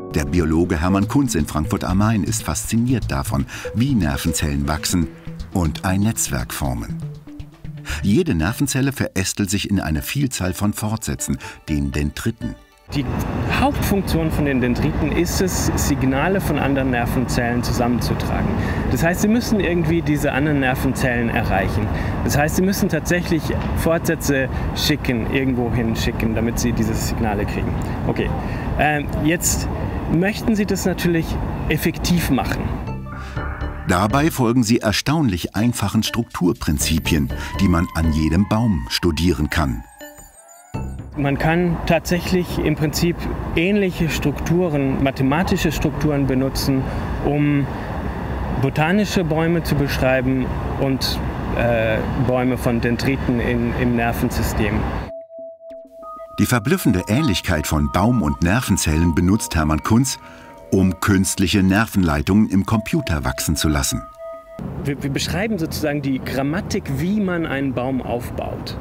Der Biologe Hermann Kunz in Frankfurt am Main ist fasziniert davon, wie Nervenzellen wachsen und ein Netzwerk formen. Jede Nervenzelle verästelt sich in eine Vielzahl von Fortsätzen, den Dendriten. Die Hauptfunktion von den Dendriten ist es, Signale von anderen Nervenzellen zusammenzutragen. Das heißt, sie müssen irgendwie diese anderen Nervenzellen erreichen. Das heißt, sie müssen tatsächlich Fortsätze schicken, irgendwo hinschicken, damit sie diese Signale kriegen. Okay, jetzt möchten sie das natürlich effektiv machen. Dabei folgen sie erstaunlich einfachen Strukturprinzipien, die man an jedem Baum studieren kann. Man kann tatsächlich im Prinzip ähnliche Strukturen, mathematische Strukturen benutzen, um botanische Bäume zu beschreiben und Bäume von Dendriten im Nervensystem. Die verblüffende Ähnlichkeit von Baum- und Nervenzellen benutzt Hermann Kunz, um künstliche Nervenleitungen im Computer wachsen zu lassen. Wir beschreiben sozusagen die Grammatik, wie man einen Baum aufbaut.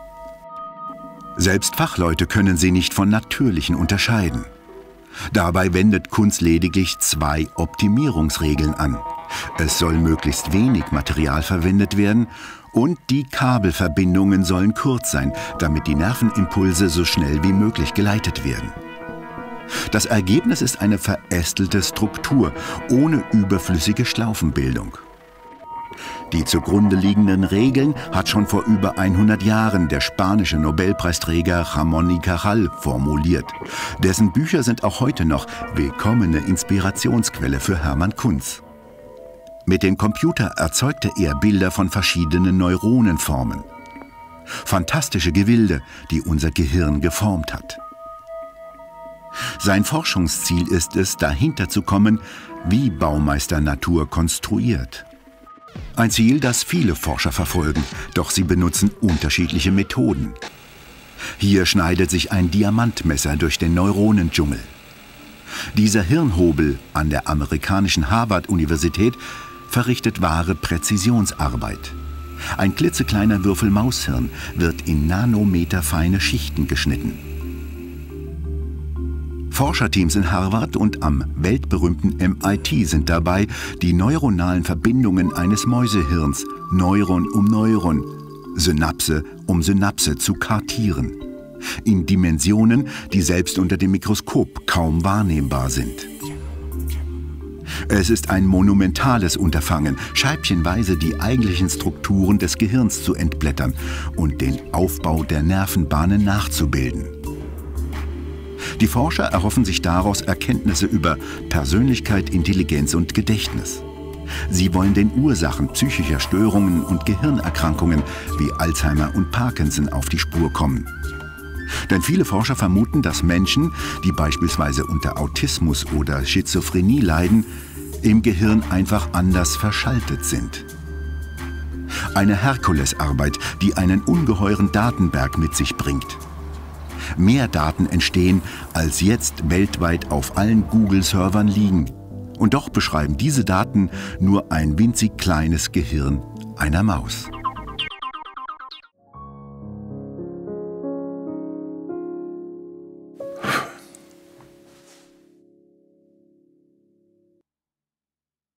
Selbst Fachleute können sie nicht von natürlichen unterscheiden. Dabei wendet Kunz lediglich 2 Optimierungsregeln an. Es soll möglichst wenig Material verwendet werden und die Kabelverbindungen sollen kurz sein, damit die Nervenimpulse so schnell wie möglich geleitet werden. Das Ergebnis ist eine verästelte Struktur ohne überflüssige Schlaufenbildung. Die zugrunde liegenden Regeln hat schon vor über 100 Jahren der spanische Nobelpreisträger Ramón y Cajal formuliert. Dessen Bücher sind auch heute noch willkommene Inspirationsquelle für Hermann Kunz. Mit dem Computer erzeugte er Bilder von verschiedenen Neuronenformen. Fantastische Gebilde, die unser Gehirn geformt hat. Sein Forschungsziel ist es, dahinter zu kommen, wie Baumeister Natur konstruiert. Ein Ziel, das viele Forscher verfolgen, doch sie benutzen unterschiedliche Methoden. Hier schneidet sich ein Diamantmesser durch den Neuronendschungel. Dieser Hirnhobel an der amerikanischen Harvard-Universität verrichtet wahre Präzisionsarbeit. Ein klitzekleiner Würfel Maushirn wird in nanometerfeine Schichten geschnitten. Forscherteams in Harvard und am weltberühmten MIT sind dabei, die neuronalen Verbindungen eines Mäusehirns Neuron um Neuron, Synapse um Synapse zu kartieren. In Dimensionen, die selbst unter dem Mikroskop kaum wahrnehmbar sind. Es ist ein monumentales Unterfangen, scheibchenweise die eigentlichen Strukturen des Gehirns zu entblättern und den Aufbau der Nervenbahnen nachzubilden. Die Forscher erhoffen sich daraus Erkenntnisse über Persönlichkeit, Intelligenz und Gedächtnis. Sie wollen den Ursachen psychischer Störungen und Gehirnerkrankungen wie Alzheimer und Parkinson auf die Spur kommen. Denn viele Forscher vermuten, dass Menschen, die beispielsweise unter Autismus oder Schizophrenie leiden, im Gehirn einfach anders verschaltet sind. Eine Herkulesarbeit, die einen ungeheuren Datenberg mit sich bringt. Mehr Daten entstehen, als jetzt weltweit auf allen Google-Servern liegen. Und doch beschreiben diese Daten nur ein winzig kleines Gehirn einer Maus.